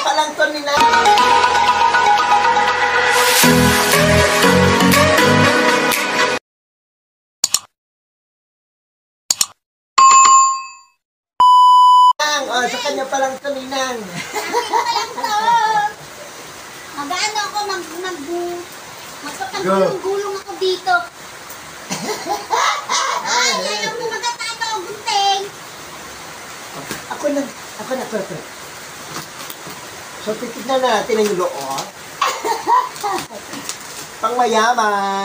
pa lang to nila. Oh, sa kanya pa lang to, ninang. Mag-ano ako, magpapagulong-gulong ako dito. Ay, ayaw mo magatato, gunting. Ako na. So, titignan natin ang loob. Pang mayaman.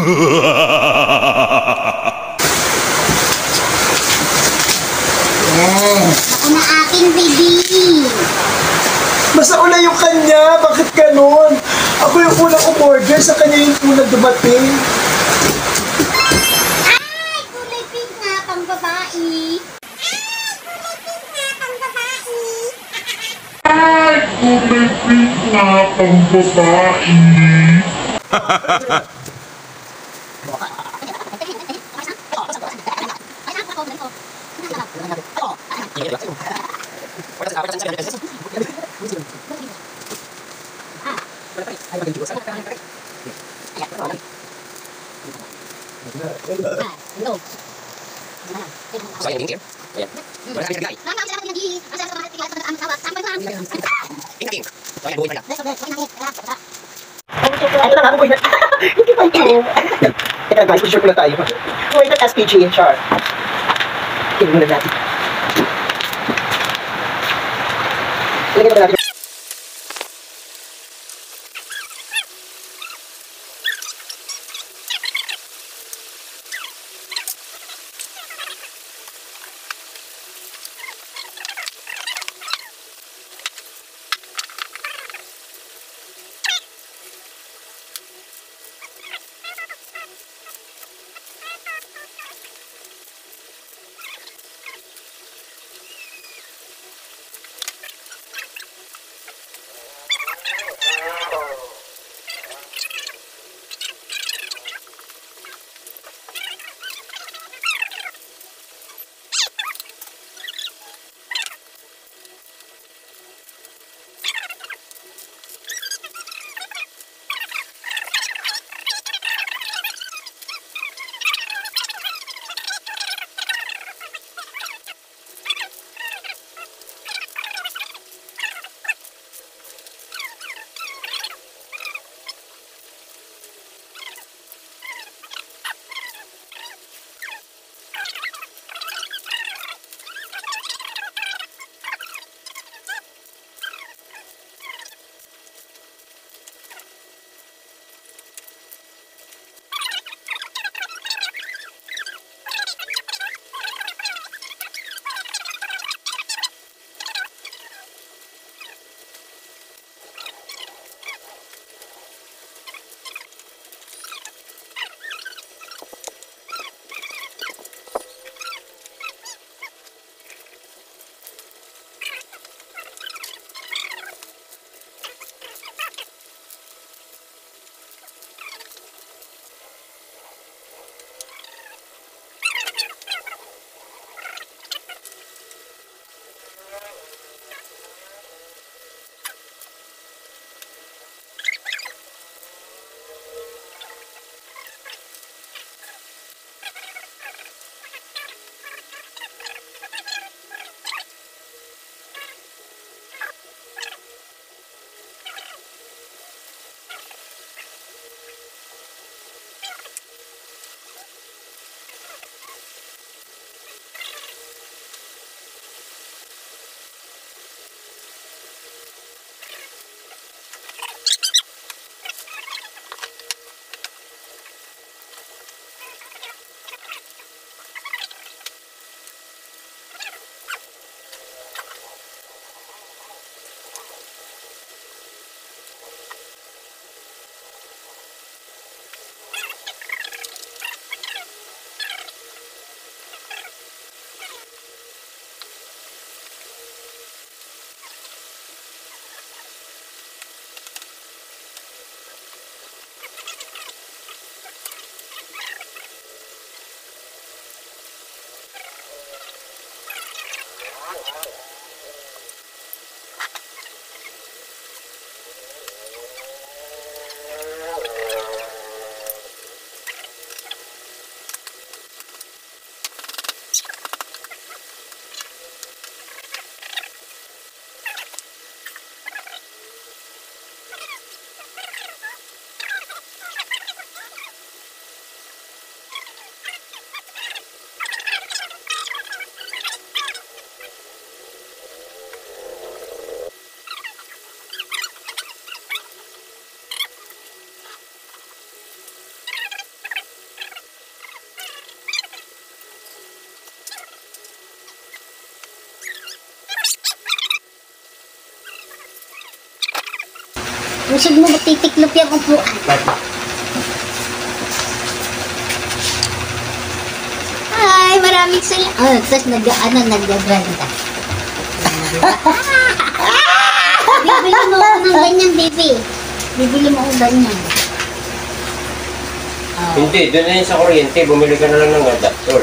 Ako na akin, baby. Basta una yung kanya, bakit ganun? Ako yung unang umorder, sa kanya yung unang dumating. Ay, kulay pink nga, pang babae. Ay, kulay pink nga pang babae. Ano na nga, buhay na. Hindi pa ito. Teka guys, push-up na tayo. Buhay na SPG in char. Tingnan na natin. Tingnan na natin. Usog mo ba titiklop yung upuan? Ay, maraming salamat. Oh, tapos nag-drive ka. Bibili mo ako ng ganyan, baby. Bibili mo ako ganyan. Oh. Hindi, doon na yun sa kuryente. Bumili ka na lang ng adapter.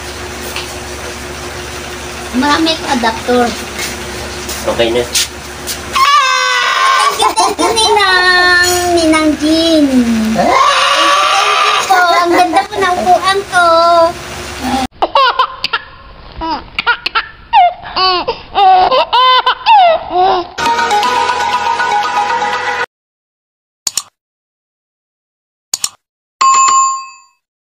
Marami akong adapter. Okay na. Thank you, Ninang Jean. Thank you po. Ang ganda po ng upuan ko.